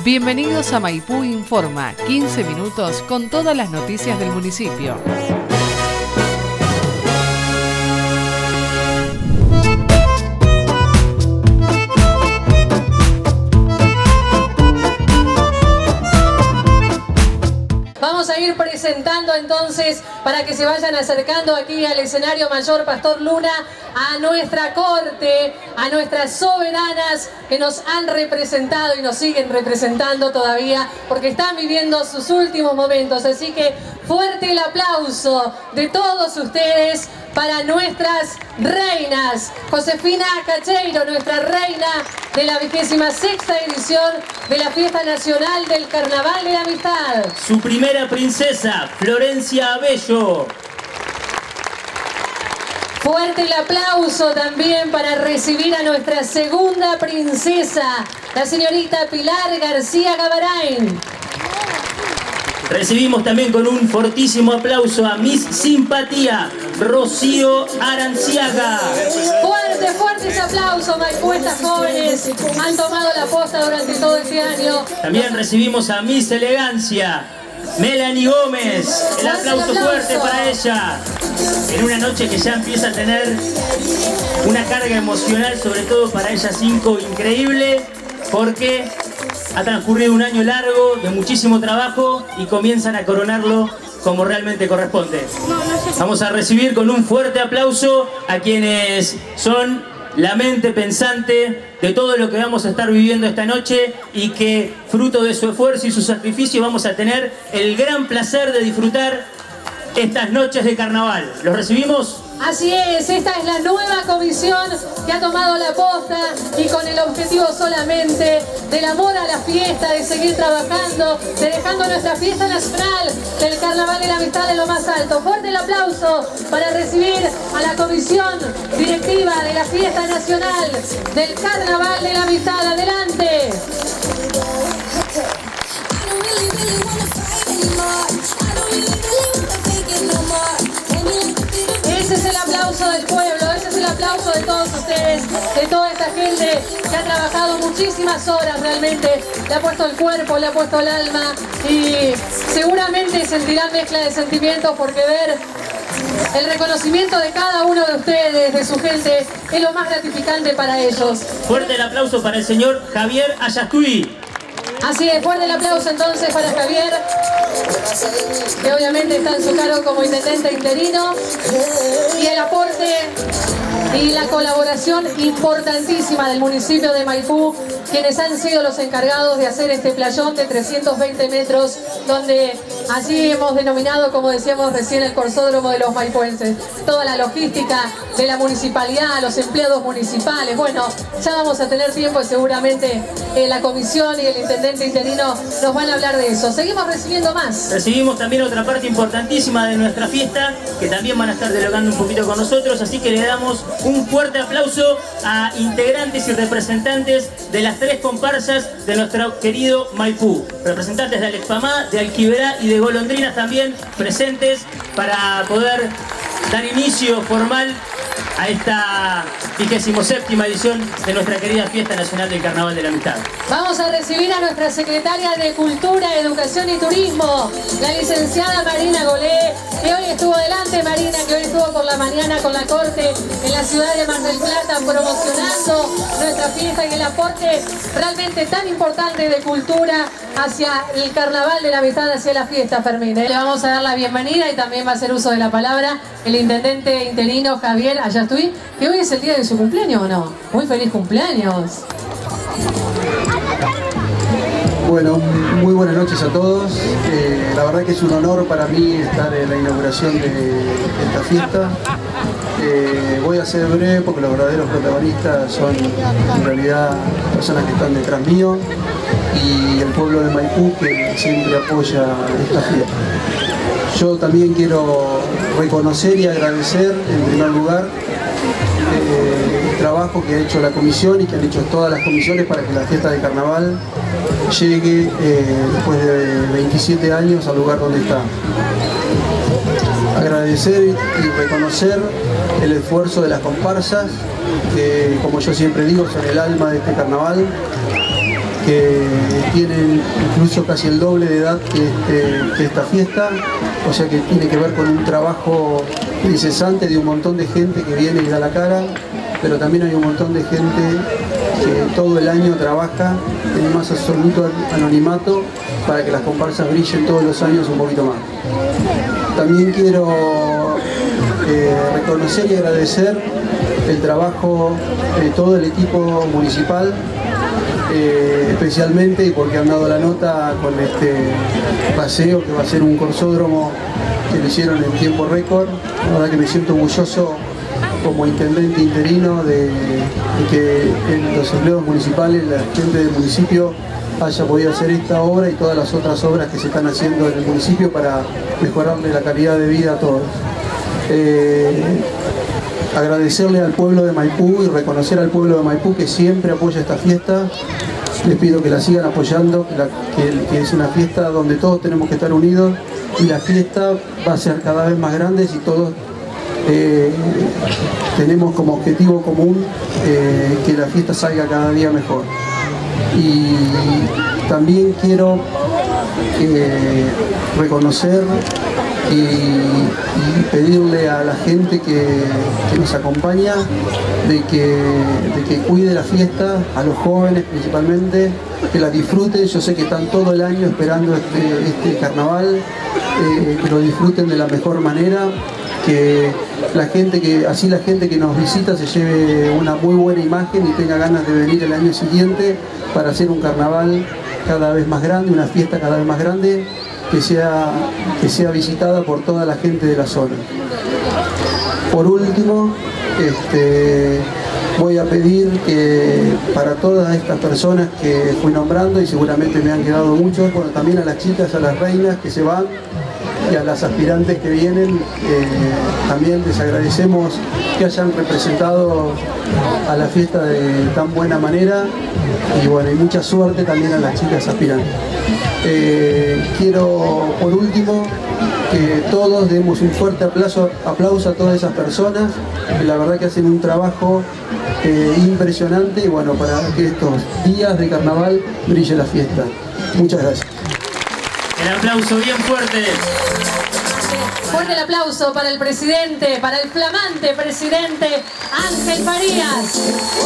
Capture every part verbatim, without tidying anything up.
Bienvenidos a Maipú Informa, quince minutos con todas las noticias del municipio. Vamos a ir presentando entonces, para que se vayan acercando aquí al escenario mayor Pastor Luna, a nuestra corte, a nuestras soberanas que nos han representado y nos siguen representando todavía, porque están viviendo sus últimos momentos. Así que fuerte el aplauso de todos ustedes para nuestras reinas. Josefina Cacheiro, nuestra reina de la vigésima sexta edición de la Fiesta Nacional del Carnaval de la Amistad. Su primera princesa, Florencia Abello. Fuerte el aplauso también para recibir a nuestra segunda princesa, la señorita Pilar García Gavarain. Recibimos también con un fortísimo aplauso a Miss Simpatía, Rocío Aranciaga. Fuerte, fuerte ese aplauso, Maipú. Estas jóvenes han tomado la posta durante todo este año. También recibimos a Miss Elegancia, Melanie Gómez. El aplauso fuerte para ella. En una noche que ya empieza a tener una carga emocional, sobre todo para ellas cinco, increíble, porque ha transcurrido un año largo de muchísimo trabajo y comienzan a coronarlo como realmente corresponde. Vamos a recibir con un fuerte aplauso a quienes son la mente pensante de todo lo que vamos a estar viviendo esta noche y que, fruto de su esfuerzo y su sacrificio, vamos a tener el gran placer de disfrutar estas noches de carnaval. ¿Los recibimos? Así es, esta es la nueva comisión que ha tomado la posta y con el objetivo solamente del amor a la fiesta, de seguir trabajando, de dejando nuestra fiesta nacional del Carnaval de la Amistad en lo más alto. Fuerte el aplauso para recibir a la comisión directiva de la Fiesta Nacional del Carnaval de la Amistad. Adelante. Ese es el aplauso del pueblo, ese es el aplauso de todos ustedes, de toda esta gente que ha trabajado muchísimas horas realmente, le ha puesto el cuerpo, le ha puesto el alma y seguramente sentirán mezcla de sentimientos porque ver el reconocimiento de cada uno de ustedes, de su gente, es lo más gratificante para ellos. Fuerte el aplauso para el señor Javier Ayastuy. Así es, fuerte el aplauso entonces para Javier, que obviamente está en su cargo como intendente interino, y el aporte y la colaboración importantísima del municipio de Maipú, quienes han sido los encargados de hacer este playón de trescientos veinte metros, donde allí hemos denominado, como decíamos recién, el corsódromo de los maipuenses. Toda la logística de la municipalidad, los empleados municipales. Bueno, ya vamos a tener tiempo y seguramente eh, la comisión y el intendente interino nos van a hablar de eso. Seguimos recibiendo más. Recibimos también otra parte importantísima de nuestra fiesta, que también van a estar dialogando un poquito con nosotros, así que le damos un fuerte aplauso a integrantes y representantes de las tres comparsas de nuestro querido Maipú. Representantes de Alexpamá, de Alquiverá y de Golondrinas también presentes para poder dar inicio formal a esta vigésimo séptima edición de nuestra querida Fiesta Nacional del Carnaval de la Amistad. Vamos a recibir a nuestra secretaria de Cultura, Educación y Turismo, la licenciada Marina Golé, que hoy estuvo delante, Marina, que hoy estuvo por la mañana con la corte en la ciudad de Mar del Plata promocionando nuestra fiesta y el aporte realmente tan importante de cultura hacia el Carnaval de la Amistad, hacia la fiesta, Fermín. Le vamos a dar la bienvenida y también va a hacer uso de la palabra el intendente interino Javier Ayastuy, que hoy es el día de su cumpleaños, ¿o no? Muy feliz cumpleaños. Bueno, muy buenas noches a todos. Eh, la verdad que es un honor para mí estar en la inauguración de, de esta fiesta. Eh, voy a ser breve porque los verdaderos protagonistas son en realidad personas que están detrás mío y el pueblo de Maipú que siempre apoya esta fiesta. Yo también quiero reconocer y agradecer en primer lugar eh, el trabajo que ha hecho la comisión y que han hecho todas las comisiones para que la fiesta de carnaval llegue eh, después de veintisiete años al lugar donde está. Agradecer y reconocer el esfuerzo de las comparsas, que como yo siempre digo son el alma de este carnaval, que tienen incluso casi el doble de edad que, este, que esta fiesta, o sea que tiene que ver con un trabajo incesante de un montón de gente que viene y da la cara, pero también hay un montón de gente que todo el año trabaja en el más absoluto anonimato para que las comparsas brillen todos los años un poquito más. También quiero eh, reconocer y agradecer el trabajo de todo el equipo municipal, eh, especialmente porque han dado la nota con este paseo que va a ser un corsódromo que lo hicieron en tiempo récord. La verdad que me siento orgulloso como intendente interino de, de que en los empleados municipales, la gente del municipio haya podido hacer esta obra y todas las otras obras que se están haciendo en el municipio para mejorarle la calidad de vida a todos. Eh, agradecerle al pueblo de Maipú y reconocer al pueblo de Maipú que siempre apoya esta fiesta. Les pido que la sigan apoyando, que, la, que, que es una fiesta donde todos tenemos que estar unidos y la fiesta va a ser cada vez más grande si todos eh, tenemos como objetivo común eh, que la fiesta salga cada día mejor. Y también quiero eh, reconocer y, y pedirle a la gente que, que nos acompaña de que, de que cuide la fiesta, a los jóvenes principalmente, que la disfruten. Yo sé que están todo el año esperando este, este carnaval, eh, que lo disfruten de la mejor manera, que la gente que así la gente que nos visita se lleve una muy buena imagen y tenga ganas de venir el año siguiente para hacer un carnaval cada vez más grande, una fiesta cada vez más grande, que sea, que sea visitada por toda la gente de la zona. Por último, este, voy a pedir que para todas estas personas que fui nombrando, y seguramente me han quedado muchos, bueno, también a las chicas, a las reinas que se van, y a las aspirantes que vienen, eh, también les agradecemos que hayan representado a la fiesta de tan buena manera, y bueno, y mucha suerte también a las chicas aspirantes. Eh, quiero por último que todos demos un fuerte aplauso, aplauso a todas esas personas que la verdad que hacen un trabajo eh, impresionante, y bueno, para que estos días de carnaval brille la fiesta. Muchas gracias. El aplauso bien fuerte. Fuerte el aplauso para el presidente, para el flamante presidente Ángel Farías.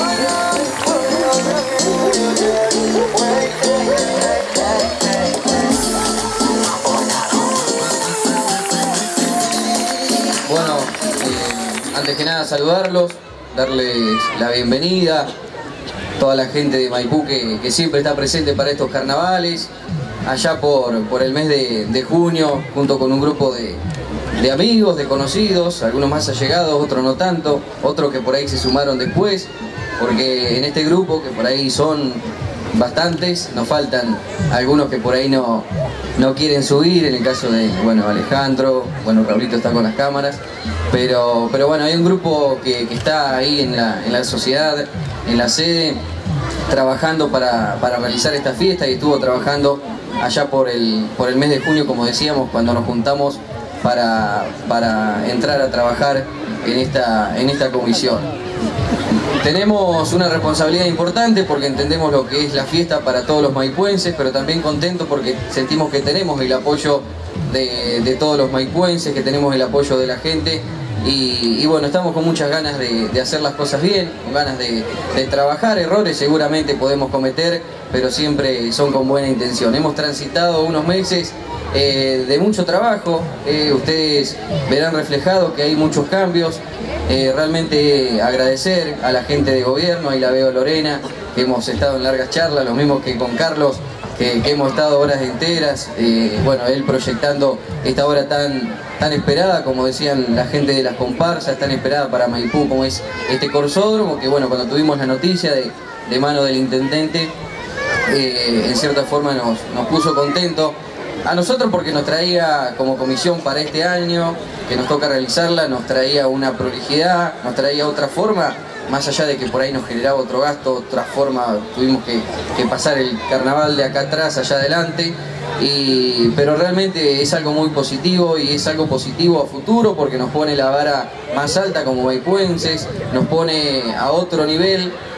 Bueno, eh, antes que nada saludarlos, darles la bienvenida a toda la gente de Maipú que, que siempre está presente para estos carnavales. Allá por, por el mes de, de junio, junto con un grupo de, de amigos, de conocidos, algunos más allegados, otros no tanto, otros que por ahí se sumaron después, porque en este grupo, que por ahí son bastantes, nos faltan algunos que por ahí no, no quieren subir, en el caso de, bueno, Alejandro, bueno, Raulito está con las cámaras, pero, pero bueno, hay un grupo que, que está ahí en la, en la sociedad, en la sede, trabajando para, para realizar esta fiesta, y estuvo trabajando allá por el, por el mes de junio, como decíamos, cuando nos juntamos para, para entrar a trabajar en esta, en esta comisión. Tenemos una responsabilidad importante porque entendemos lo que es la fiesta para todos los maipuenses, pero también contentos porque sentimos que tenemos el apoyo de, de todos los maipuenses, que tenemos el apoyo de la gente. Y, y bueno, estamos con muchas ganas de, de hacer las cosas bien, con ganas de, de trabajar. Errores seguramente podemos cometer, pero siempre son con buena intención. Hemos transitado unos meses eh, de mucho trabajo, eh, ustedes verán reflejado que hay muchos cambios. Eh, realmente agradecer a la gente de gobierno, ahí la veo Lorena, que hemos estado en largas charlas, lo mismo que con Carlos, que, que hemos estado horas enteras, eh, bueno, él proyectando esta obra tan, tan esperada, como decían la gente de las comparsas, tan esperada para Maipú, como es este corsódromo, que bueno, cuando tuvimos la noticia de, de mano del intendente, eh, en cierta forma nos, nos puso contentos. A nosotros porque nos traía como comisión para este año, que nos toca realizarla, nos traía una prolijidad, nos traía otra forma, más allá de que por ahí nos generaba otro gasto, otra forma, tuvimos que, que pasar el carnaval de acá atrás, allá adelante, y, pero realmente es algo muy positivo y es algo positivo a futuro porque nos pone la vara más alta como maipuenses, nos pone a otro nivel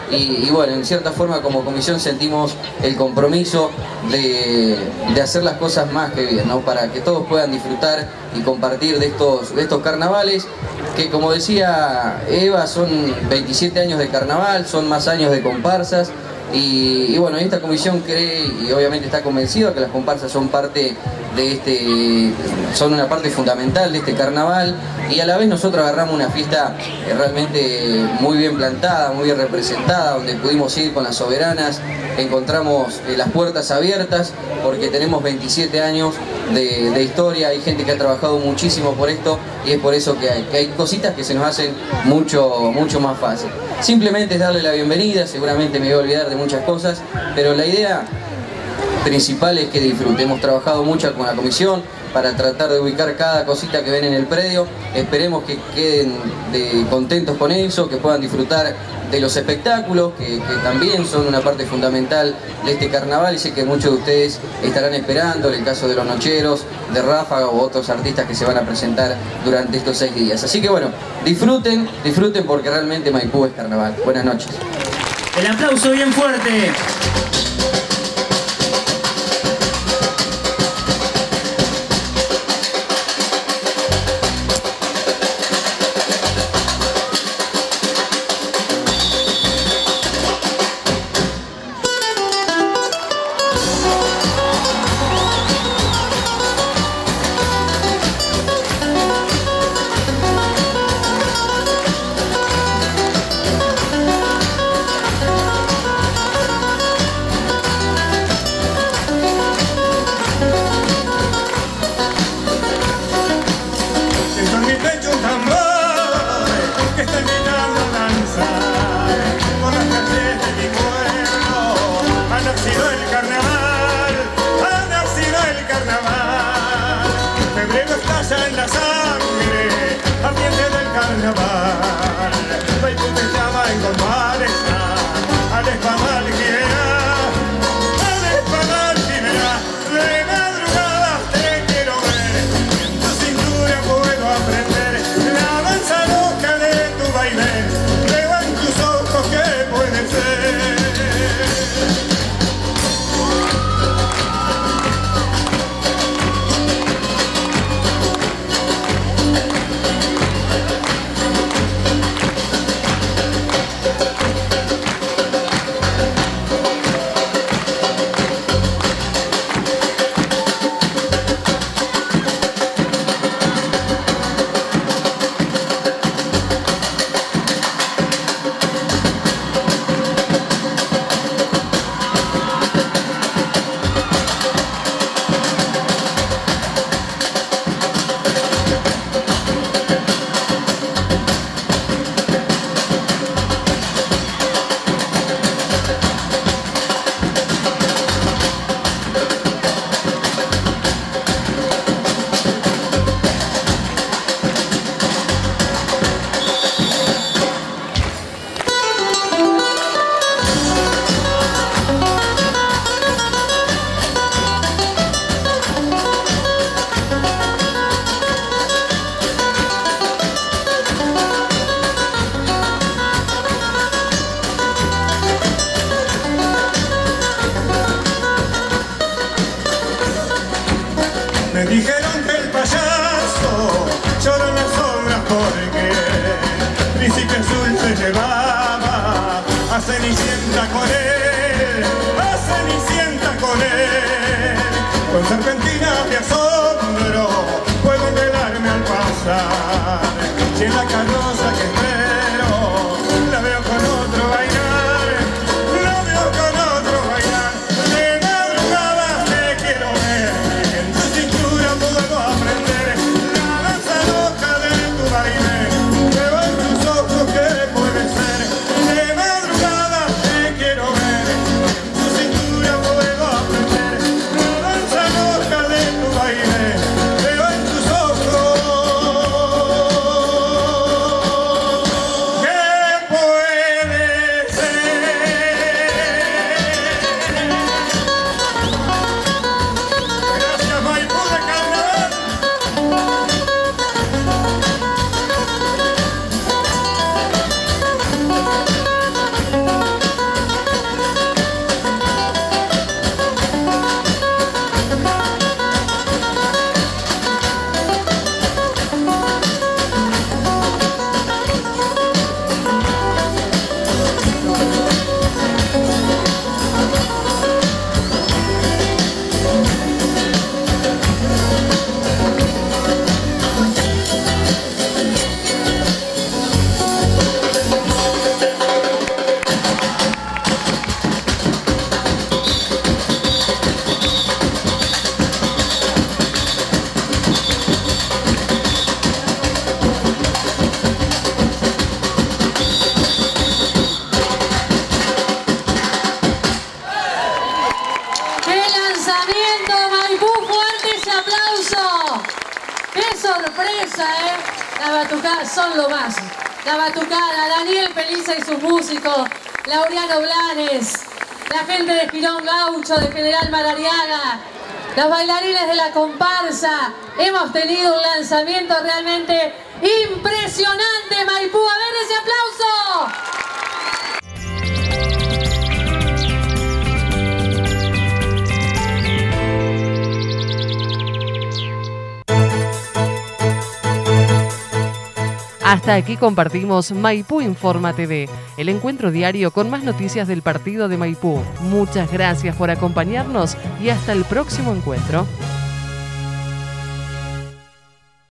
y, y bueno, en cierta forma como comisión sentimos el compromiso de, de hacer las cosas más que bien, ¿no? Para que todos puedan disfrutar y compartir de estos, de estos carnavales, que como decía Eva, son veintisiete años de carnaval, son más años de comparsas. Y, y bueno, esta comisión cree y obviamente está convencida que las comparsas son parte de este, son una parte fundamental de este carnaval, y a la vez nosotros agarramos una fiesta realmente muy bien plantada, muy bien representada, donde pudimos ir con las soberanas, encontramos eh, las puertas abiertas porque tenemos veintisiete años de, de historia, hay gente que ha trabajado muchísimo por esto y es por eso que hay, que hay cositas que se nos hacen mucho, mucho más fácil. Simplemente es darle la bienvenida, seguramente me voy a olvidar de muchas cosas, pero la idea principal es que disfruten. Hemos trabajado mucho con la comisión para tratar de ubicar cada cosita que ven en el predio. Esperemos que queden de, contentos con eso, que puedan disfrutar de los espectáculos, que, que también son una parte fundamental de este carnaval, y sé que muchos de ustedes estarán esperando, en el caso de los nocheros, de Ráfaga o otros artistas que se van a presentar durante estos seis días. Así que bueno, disfruten, disfruten porque realmente Maipú es carnaval. Buenas noches. El aplauso bien fuerte. Me dijeron que el payaso lloró en las sombras porque Príncipe Azul se llevaba a Cenicienta con él, a Cenicienta con él. Con serpentinas de asombro puedo envelarme al pasar, si en la carroza que espero la veo con otro bailar, la veo con otro bailar. De madrugada te quiero ver, en tu cintura puedo aprender la danza loca de tu baile. Veo en tus ojos que puede ser. De madrugada te quiero ver, en tu cintura puedo aprender la danza loca de sorpresa, ¿eh? La batucada son lo más. La batucada, Daniel Peliza y sus músicos, Laureano Blanes, la gente de Girón Gaucho, de General Madariaga, los bailarines de la comparsa. Hemos tenido un lanzamiento realmente impresionante, Maipú. A ver ese aplauso. Hasta aquí compartimos Maipú Informa T V, el encuentro diario con más noticias del partido de Maipú. Muchas gracias por acompañarnos y hasta el próximo encuentro.